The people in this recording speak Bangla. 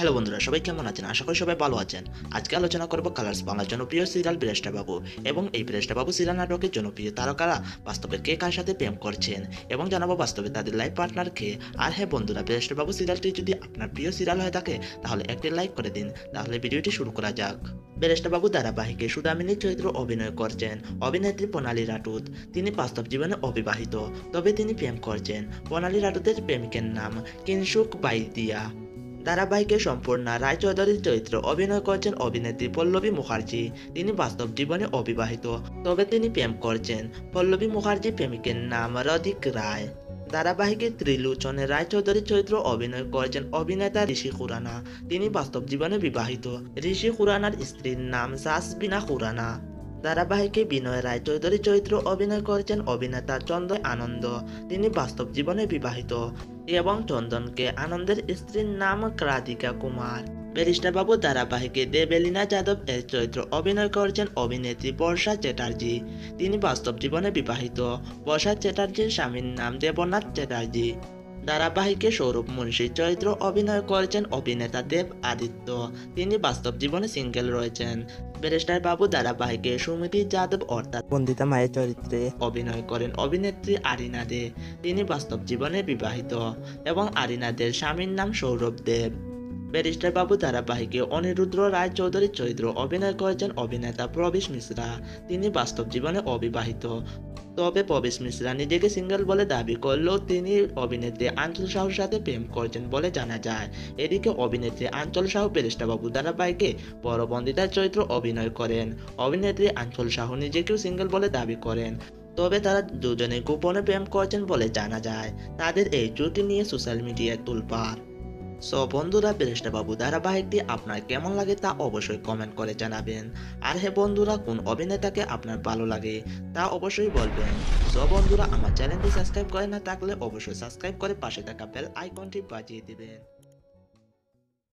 হ্যালো বন্ধুরা, সবাই কেমন আছেন? আশা করি সবাই ভালো আছেন। আজকে আলোচনা করব কালার্স বাংলার জনপ্রিয় সিরিয়াল বেরেস্টা বাবু এবং এই বেরেস্টা বাবু সিরিয়াল নাটকের জনপ্রিয় তারকারা বাস্তবে কে কার সাথে প্রেম করছেন এবং জানাবো বাস্তবে তাদের লাইফ পার্টনার কে। আর হ্যাঁ বন্ধুরা, বেরেস্টা বাবু সিরিয়ালটি যদি আপনার প্রিয় সিরিয়াল হয়ে থাকে তাহলে একটি লাইক করে দিন। তাহলে ভিডিওটি শুরু করা যাক। বেরেস্টা বাবু ধারাবাহিকে সুদামিনী চরিত্র অভিনয় করছেন অভিনেত্রী প্রণালী রাউত। তিনি বাস্তব জীবনে অবিবাহিত, তবে তিনি প্রেম করছেন। প্রণালী রাউতের প্রেমিকের নাম কিনসুক বাইদিয়া। ধারাবাহিকে সম্পূর্ণা রায়চৌধুরীর চরিত্রে অভিনয় করছেন অভিনেত্রী পল্লবী মুখার্জি। তিনি বাস্তব জীবনে অবিবাহিত, তবে তিনি প্রেম করছেন। পল্লবী মুখার্জির প্রেমিকের নাম রদিক রায়। ধারাবাহিকে ত্রিলোচনে রায়চৌধুরীর চরিত্র অভিনয় করেছেন অভিনেতা ঋষি খুরানা। তিনি বাস্তব জীবনে বিবাহিত। ঋষি খুরানার স্ত্রীর নাম জাসবিনা খুরানা। ধারাবাহিকে বিনয় রায়চৌধুরীর চরিত্র অভিনয় করেছেন অভিনেতা চন্দন আনন্দ। তিনি বাস্তব জীবনে বিবাহিত এবং চন্দনকে আনন্দের স্ত্রীর নাম রাধিকা কুমার। বেরেস্টা বাবু ধারাবাহিকে দেবেলিনা যাদব এর চরিত্র অভিনয় করেছেন অভিনেত্রী বর্ষা চ্যাটার্জি। তিনি বাস্তব জীবনে বিবাহিত। বর্ষা চ্যাটার্জির স্বামীর নাম দেবনাথ চ্যাটার্জি। ধারাবাহিকে সৌরভ মুন্সির চরিত্র অভিনয় করেছেন অভিনেতা দেব আদিত্য। তিনি বাস্তব জীবনে সিঙ্গেল রয়েছেন। বেরেস্টার বাবু ধারাবাহিকে সুমিতি যাদব অর্থাৎ বন্দিতা মায়ের চরিত্রে অভিনয় করেন অভিনেত্রী আরিনা দে। তিনি বাস্তব জীবনে বিবাহিত এবং আরিনা দের স্বামীর নাম সৌরভ দেব। ব্যারিস্টার বাবু ধারাবাহিকে অনিরুদ্ধ রায় চৌধুরীর চরিত্র অভিনয় করেছেন অভিনেতা প্রবেশ মিশ্রা। তিনি বাস্তব জীবনে অবিবাহিত, তবে প্রবেশ মিশ্রা নিজেকে সিঙ্গেল বলে দাবি করলেও তিনি অভিনেত্রী আঞ্চল সাহুর সাথে প্রেম করছেন বলে জানা যায়। এদিকে অভিনেত্রী আঞ্চল সাহু বেরেস্টা বাবু ধারাবাহিকে পরবন্দিতার চরিত্র অভিনয় করেন। অভিনেত্রী আঞ্চল সাহু নিজেকেও সিঙ্গেল বলে দাবি করেন, তবে তারা দুজনে গোপনে প্রেম করছেন বলে জানা যায়। তাদের এই জুটি নিয়ে সোশ্যাল মিডিয়ায় তোলপাড়। সো বন্ধুরা, বেরেস্টা বাবু ধারাবাহিকটি আপনার কেমন লাগে তা অবশ্যই কমেন্ট করে জানাবেন। আর হ্যাঁ বন্ধুরা, কোন অভিনেতাকে আপনার ভালো লাগে তা অবশ্যই বলবেন। সো বন্ধুরা, আমার চ্যানেলটি সাবস্ক্রাইব করে না থাকলে অবশ্যই সাবস্ক্রাইব করে পাশে থাকা বেল আইকনটি বাজিয়ে দিবেন।